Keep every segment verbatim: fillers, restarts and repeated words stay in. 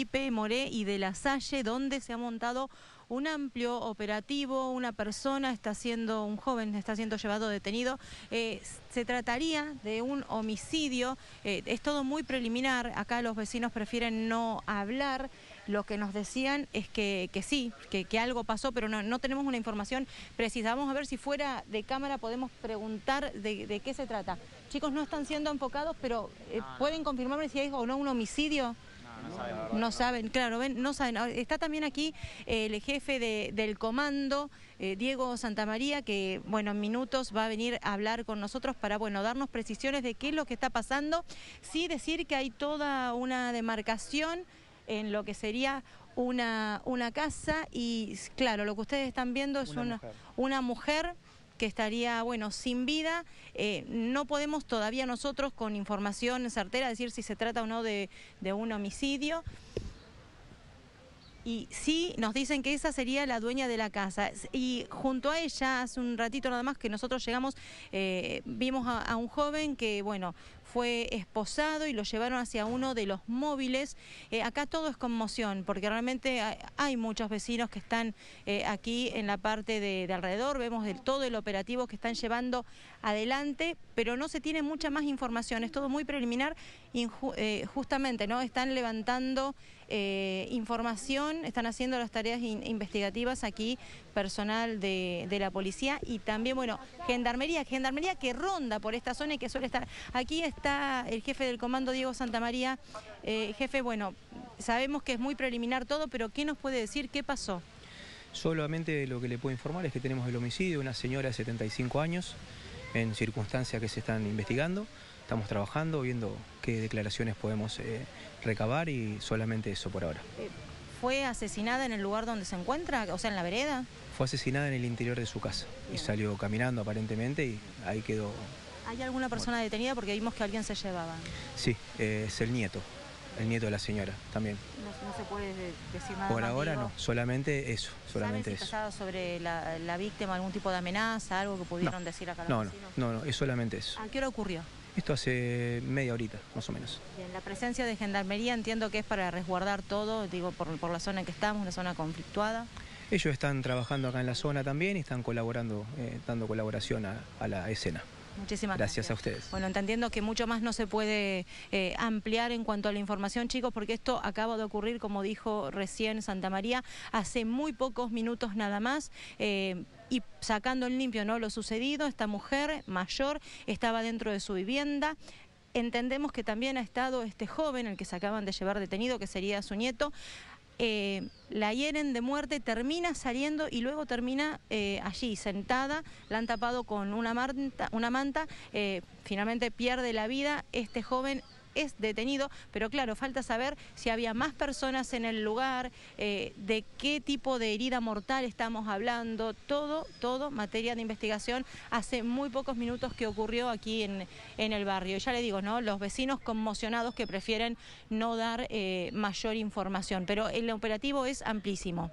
Felipe, Moré y de La Salle, donde se ha montado un amplio operativo. Una persona está siendo, un joven está siendo llevado detenido. Eh, se trataría de un homicidio. Eh, es todo muy preliminar. Acá los vecinos prefieren no hablar. Lo que nos decían es que, que sí, que, que algo pasó, pero no, no tenemos una información precisa. Vamos a ver si fuera de cámara podemos preguntar de, de qué se trata. Chicos, no están siendo enfocados, pero eh, no, no. ¿pueden confirmarme si es o no un homicidio? No, no saben. No saben, claro, ven, no saben. Está también aquí eh, el jefe de, del comando, eh, Diego Santamaría, que, bueno, en minutos va a venir a hablar con nosotros para, bueno, darnos precisiones de qué es lo que está pasando. Sí decir que hay toda una demarcación en lo que sería una, una casa y, claro, lo que ustedes están viendo es una, una, mujer. una mujer que estaría, bueno, sin vida. Eh, no podemos todavía nosotros con información certera decir si se trata o no de, de un homicidio. Y sí nos dicen que esa sería la dueña de la casa. Y junto a ella, hace un ratito nada más que nosotros llegamos, eh, vimos a, a un joven que, bueno, fue esposado y lo llevaron hacia uno de los móviles. Eh, acá todo es conmoción, porque realmente hay, hay muchos vecinos que están eh, aquí en la parte de, de alrededor. Vemos el, todo el operativo que están llevando adelante, pero no se tiene mucha más información. Es todo muy preliminar. Inju eh, justamente, ¿no? Están levantando eh, información, están haciendo las tareas in investigativas aquí, personal de, de la policía y también, bueno, gendarmería, gendarmería que ronda por esta zona y que suele estar. Aquí está el jefe del comando, Diego Santamaría. Eh, jefe, bueno, sabemos que es muy preliminar todo, pero ¿qué nos puede decir? ¿Qué pasó? Solamente lo que le puedo informar es que tenemos el homicidio de una señora de setenta y cinco años en circunstancias que se están investigando. Estamos trabajando, viendo qué declaraciones podemos eh, recabar y solamente eso por ahora. ¿Fue asesinada en el lugar donde se encuentra, o sea, en la vereda? Fue asesinada en el interior de su casa. Bien. Y salió caminando aparentemente y ahí quedó. ¿Hay alguna persona bueno. detenida? Porque vimos que alguien se llevaba. Sí, eh, es el nieto, el nieto de la señora también. No, no se puede decir nada Por más, ahora digo. No, solamente eso, solamente ¿Saben si eso. está sobre la, la víctima, algún tipo de amenaza, algo que pudieron no. decir acá los no, vecinos? No, no, no, es solamente eso. ¿A qué hora ocurrió? Esto hace media horita, más o menos. Bien, la presencia de gendarmería entiendo que es para resguardar todo, digo, por, por la zona en que estamos, una zona conflictuada. Ellos están trabajando acá en la zona también y están colaborando, eh, dando colaboración a, a la escena. Muchísimas gracias. Gracias a ustedes. Bueno, entendiendo que mucho más no se puede eh, ampliar en cuanto a la información, chicos, porque esto acaba de ocurrir, como dijo recién Santamaría, hace muy pocos minutos nada más. Eh, y sacando en limpio, ¿no?, lo sucedido, esta mujer mayor estaba dentro de su vivienda. Entendemos que también ha estado este joven, el que se acaban de llevar detenido, que sería su nieto. Eh, la hieren de muerte, termina saliendo y luego termina eh, allí sentada, la han tapado con una manta, una manta, eh, finalmente pierde la vida. Este joven es detenido, pero claro, falta saber si había más personas en el lugar, eh, de qué tipo de herida mortal estamos hablando, todo, todo materia de investigación. Hace muy pocos minutos que ocurrió aquí en, en el barrio. Ya le digo, ¿no?, los vecinos conmocionados que prefieren no dar eh, mayor información, pero el operativo es amplísimo.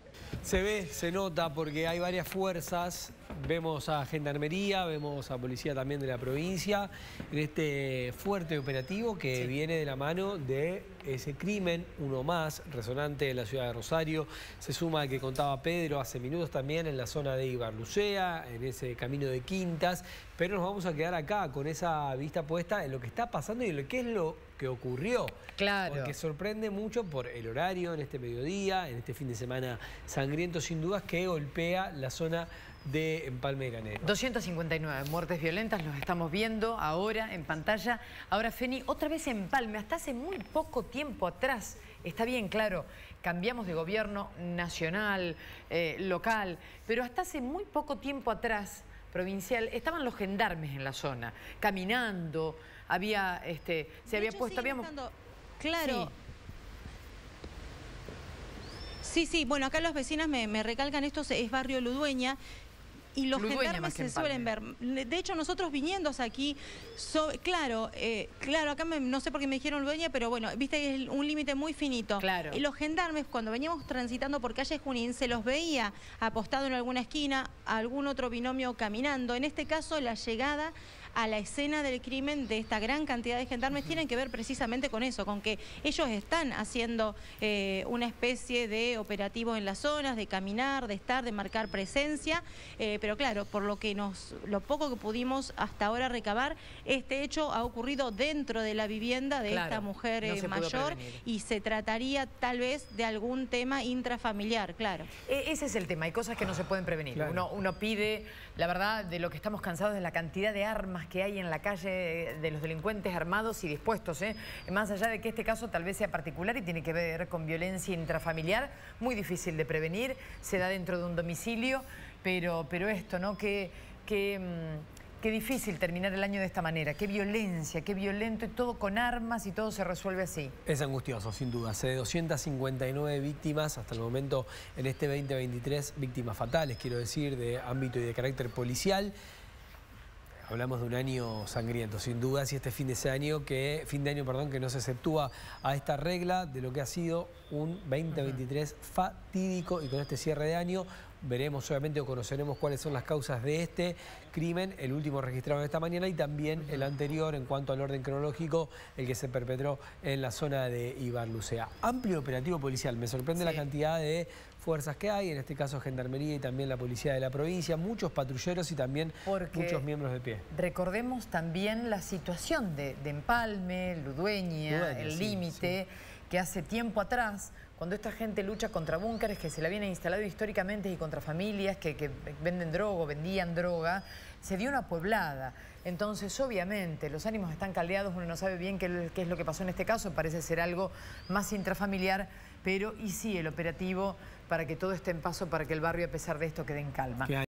Se ve, se nota, porque hay varias fuerzas. Vemos a Gendarmería, vemos a Policía también de la provincia, en este fuerte operativo que sí. viene de la mano de ese crimen, uno más, resonante en la ciudad de Rosario. Se suma al que contaba Pedro hace minutos también en la zona de Ibarlucea, en ese camino de Quintas. Pero nos vamos a quedar acá con esa vista puesta en lo que está pasando y en lo que es lo que ocurrió. Claro. Porque sorprende mucho por el horario en este mediodía, en este fin de semana sangriento sin dudas, que golpea la zona de Empalme de Canero. doscientas cincuenta y nueve muertes violentas, los estamos viendo ahora en pantalla. Ahora, Feni, otra vez Empalme, hasta hace muy poco tiempo atrás, está bien, claro, cambiamos de gobierno nacional, eh, local, pero hasta hace muy poco tiempo atrás, provincial, estaban los gendarmes en la zona, caminando, había, este, se de había hecho, puesto, habíamos... Estando... Claro. Sí. Sí, sí, bueno, acá los vecinos me, me recalcan esto, es barrio Ludueña, y los Ludueña gendarmes se Empalme. suelen ver. De hecho, nosotros viniendo aquí, so, claro, eh, claro, acá me, no sé por qué me dijeron Ludueña, pero bueno, viste que es un límite muy finito. Claro. Y los gendarmes, cuando veníamos transitando por calle Junín, se los veía apostado en alguna esquina, algún otro binomio caminando. En este caso, la llegada a la escena del crimen de esta gran cantidad de gendarmes uh-huh. tienen que ver precisamente con eso, con que ellos están haciendo eh, una especie de operativos en las zonas, de caminar, de estar, de marcar presencia, eh, pero claro, por lo que nos, lo poco que pudimos hasta ahora recabar, este hecho ha ocurrido dentro de la vivienda de claro, esta mujer no eh, mayor y se trataría tal vez de algún tema intrafamiliar, claro. E ese es el tema, hay cosas que no se pueden prevenir. Claro. Uno, uno pide, la verdad, de lo que estamos cansados de la cantidad de armas que hay en la calle, de los delincuentes armados y dispuestos, ¿eh? Más allá de que este caso tal vez sea particular y tiene que ver con violencia intrafamiliar, muy difícil de prevenir, se da dentro de un domicilio, pero, pero esto, ¿no? Que, que, qué difícil terminar el año de esta manera, qué violencia, qué violento y todo con armas y todo se resuelve así. Es angustioso, sin duda. De doscientas cincuenta y nueve víctimas hasta el momento en este veinte veintitrés, víctimas fatales, quiero decir, de ámbito y de carácter policial. Hablamos de un año sangriento, sin dudas, y este fin de ese año que, fin de año, perdón, que no se exceptúa a esta regla de lo que ha sido un veinte veintitrés fatídico, y con este cierre de año veremos obviamente o conoceremos cuáles son las causas de este crimen, el último registrado esta mañana y también el anterior en cuanto al orden cronológico, el que se perpetró en la zona de Ibarlucea. Amplio operativo policial, me sorprende sí. la cantidad de fuerzas que hay, en este caso Gendarmería y también la Policía de la provincia, muchos patrulleros y también Porque muchos miembros de pie. Recordemos también la situación de, de Empalme, Ludueña, Ludueña el límite, sí. que hace tiempo atrás, cuando esta gente lucha contra búnkeres que se la vienen instalado históricamente y contra familias que, que venden droga, vendían droga, se dio una pueblada. Entonces, obviamente, los ánimos están caldeados, uno no sabe bien qué, qué es lo que pasó en este caso, parece ser algo más intrafamiliar, pero y sí el operativo para que todo esté en paso, para que el barrio, a pesar de esto, quede en calma.